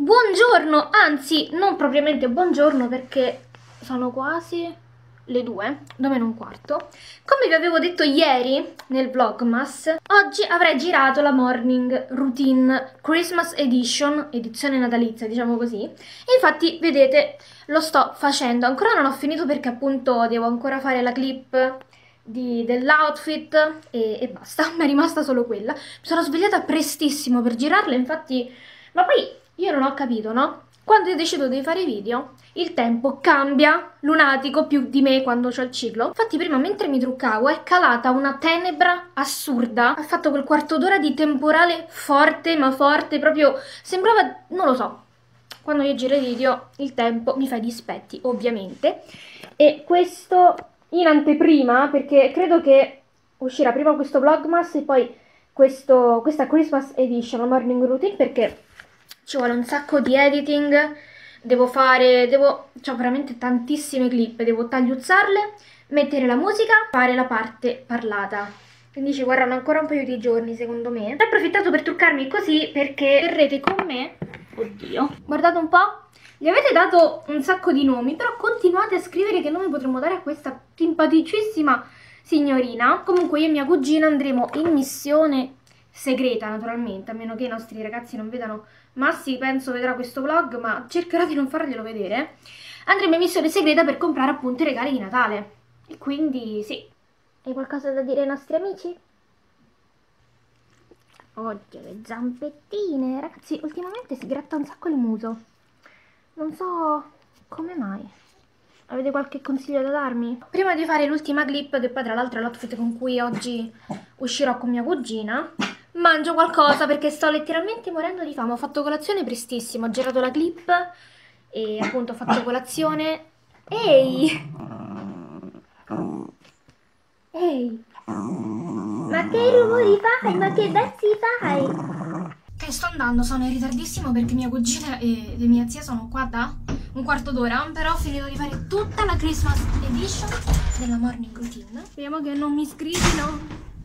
Buongiorno, anzi non propriamente buongiorno perché sono quasi le 2, 2:15. Come vi avevo detto ieri nel Vlogmas, oggi avrei girato la morning routine Christmas edition, edizione natalizia diciamo così, e infatti vedete lo sto facendo. Ancora non ho finito perché appunto devo ancora fare la clip dell'outfit e basta, mi è rimasta solo quella. Mi sono svegliata prestissimo per girarla, infatti, ma poi io non ho capito, no? Quando io decido di fare video, il tempo cambia, lunatico, più di me quando c'ho il ciclo. Infatti prima, mentre mi truccavo, è calata una tenebra assurda. Ha fatto quel quarto d'ora di temporale forte, ma forte, proprio... sembrava... non lo so. Quando io giro i video, il tempo mi fa i dispetti, ovviamente. E questo in anteprima, perché credo che uscirà prima questo Vlogmas e poi questa Christmas Edition, la morning routine, perché... ci vuole un sacco di editing, c'ho veramente tantissime clip, devo tagliuzzarle, mettere la musica, fare la parte parlata. Quindi ci vorranno ancora un paio di giorni secondo me. Ho approfittato per truccarmi così perché verrete con me, oddio, guardate un po', gli avete dato un sacco di nomi, però continuate a scrivere che nome potremmo dare a questa simpaticissima signorina. Comunque io e mia cugina andremo in missione segreta naturalmente, a meno che i nostri ragazzi non vedano. Massi penso vedrà questo vlog, ma cercherò di non farglielo vedere. Andremo in missione segreta per comprare appunto i regali di Natale. E quindi sì. Hai qualcosa da dire ai nostri amici? Oddio, le zampettine. Ragazzi, ultimamente si gratta un sacco il muso. Non so come mai. Avete qualche consiglio da darmi? Prima di fare l'ultima clip, che poi tra l'altro è l'outfit con cui oggi uscirò con mia cugina, mangio qualcosa perché sto letteralmente morendo di fame. Ho fatto colazione prestissimo, ho girato la clip e appunto ho fatto colazione. Ehi! Ehi! Ma che rumori fai? Ma che versi fai? Ok, sto andando, sono in ritardissimo perché mia cugina e le mie zie sono qua da un quarto d'ora, però ho finito di fare tutta la Christmas edition della morning routine. Speriamo che non mi sgridino.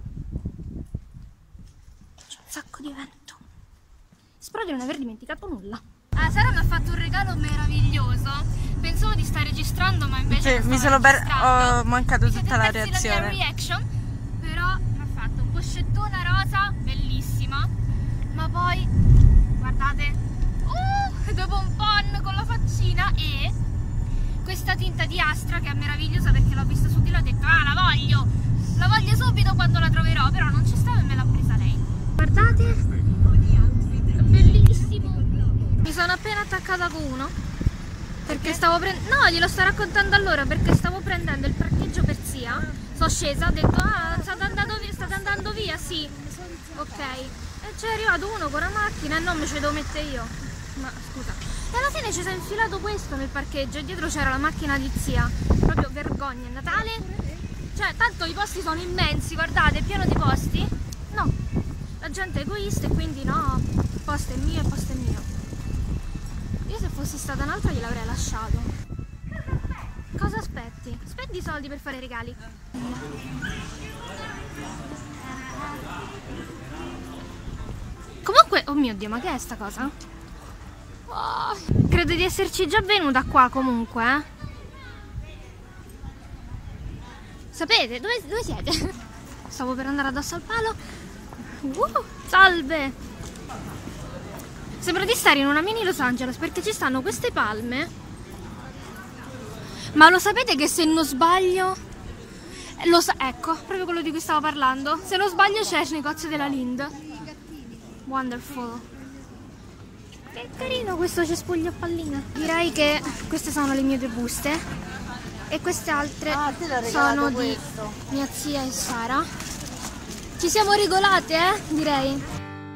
C'è un sacco di vento. Spero di non aver dimenticato nulla. Sara mi ha fatto un regalo meraviglioso. Pensavo di stare registrando, ma invece ho mancato tutta la reazione. La mia reaction, però mi ha fatto un poccettona rosa, bellissima. Ma poi, guardate, dopo un pon con la faccina e questa tinta di Astra che è meravigliosa perché l'ho vista su di là e ho detto la voglio subito quando la troverò, però non c'è stata e me l'ha presa lei. Guardate, bellissimo. Mi sono appena attaccata con uno perché stavo prendendo, no, glielo sto raccontando allora, perché stavo prendendo il parcheggio per Sia. Sono scesa, ho detto state andando via, sì, ok. E c'è arrivato uno con la macchina e non me ce devo mettere io. Ma scusa. E alla fine ci si è infilato questo nel parcheggio e dietro c'era la macchina di Zia. Proprio vergogna, è Natale. Cioè, tanto i posti sono immensi, guardate, è pieno di posti. No, la gente è egoista e quindi no, il posto è mio e il posto è mio. Io se fossi stata un'altra gliel'avrei lasciato. Cosa aspetti? Spendi i soldi per fare i regali. Comunque, oh mio Dio, ma che è sta cosa? Oh, credo di esserci già venuta qua comunque, eh? Sapete? Dove siete? Stavo per andare addosso al palo. Salve! Sembra di stare in una mini Los Angeles perché ci stanno queste palme. Ma lo sapete che se non sbaglio... ecco, proprio quello di cui stavo parlando. Se non sbaglio c'è il negozio della Lind. Wonderful. Che carino questo cespuglio a palline. Direi che queste sono le mie due buste e queste altre sono di mia zia e Sara. Ci siamo regolate, direi.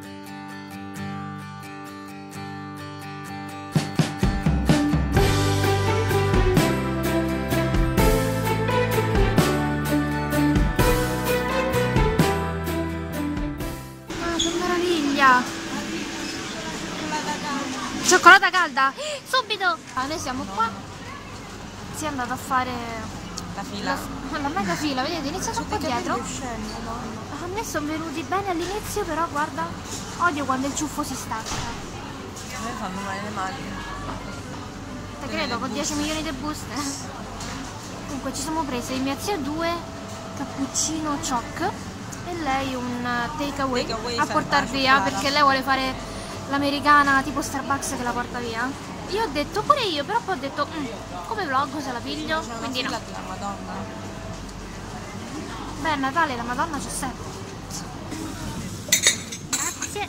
Ah, che meraviglia! Cioccolata calda? Subito! Noi siamo qua. Si è andato a fare La fila. La mega fila, vedete? Inizia qua dietro. A me sono venuti bene all'inizio, però guarda, odio quando il ciuffo si stacca. fanno male le mani. Te credo, con 10 milioni di buste. Comunque ci siamo prese mia zia 2 cappuccino choc e lei un takeaway a portar via, perché lei vuole fare l'americana tipo Starbucks che la porta via. Io ho detto pure io, però poi ho detto come vlog se la piglio, quindi no. La Madonna. Beh, a Natale la Madonna c'è sempre. Grazie.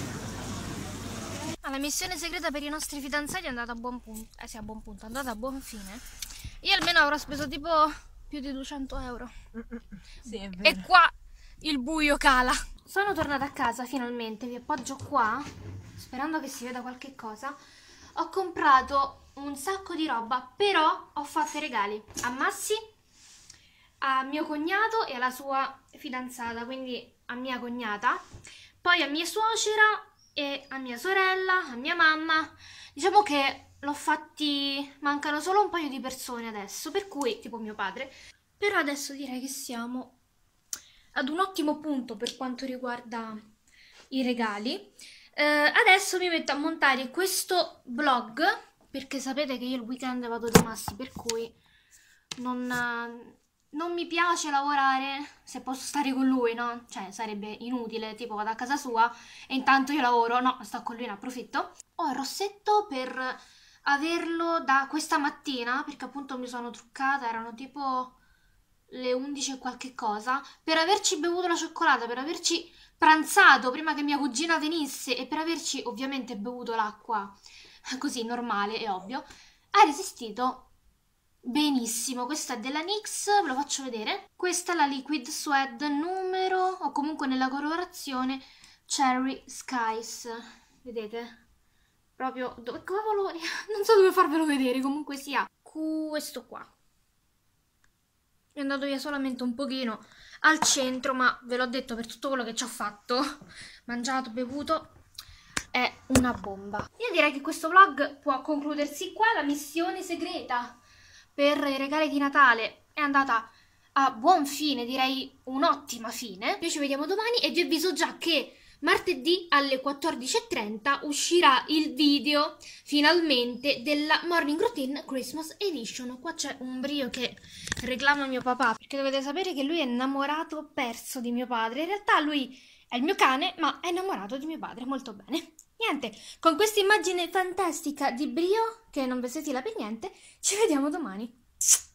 La missione segreta per i nostri fidanzati è andata a buon punto. Sì, a buon punto, è andata a buon fine. Io almeno avrò speso tipo più di 200 euro. Sì, è vero. E qua il buio cala. Sono tornata a casa finalmente, vi appoggio qua, sperando che si veda qualche cosa. Ho comprato un sacco di roba, però ho fatto i regali a Massi, a mio cognato e alla sua fidanzata, quindi a mia cognata, poi a mia suocera e a mia sorella, a mia mamma. Diciamo che l'ho fatti, mancano solo un paio di persone adesso, per cui, tipo mio padre. Però adesso direi che siamo ad un ottimo punto per quanto riguarda i regali. Adesso mi metto a montare questo vlog, perché sapete che io il weekend vado da Massi, per cui non mi piace lavorare se posso stare con lui, no? Cioè sarebbe inutile, tipo vado a casa sua e intanto io lavoro, no, sto con lui, ne approfitto. Ho il rossetto per averlo da questa mattina, perché appunto mi sono truccata, erano tipo le 11 e qualche cosa, per averci bevuto la cioccolata, per averci pranzato prima che mia cugina venisse e per averci ovviamente bevuto l'acqua così normale e ovvio, ha resistito benissimo. Questa è della NYX, ve lo faccio vedere. Questa è la Liquid Suede numero, o comunque nella colorazione Cherry Skies, vedete? Proprio, dove cavolo, non so dove farvelo vedere, comunque sia questo qua. È andato via solamente un pochino al centro, ma ve l'ho detto, per tutto quello che ci ho fatto, mangiato, bevuto, è una bomba. Io direi che questo vlog può concludersi qua. La missione segreta per i regali di Natale è andata a buon fine, direi un'ottima fine. Noi ci vediamo domani e vi avviso già che martedì alle 14:30 uscirà il video finalmente della Morning Routine Christmas Edition. Qua c'è un brio che reclama mio papà, perché dovete sapere che lui è innamorato perso di mio padre. In realtà lui è il mio cane, ma è innamorato di mio padre, molto bene. Niente, con questa immagine fantastica di brio, che non vi la per niente, ci vediamo domani.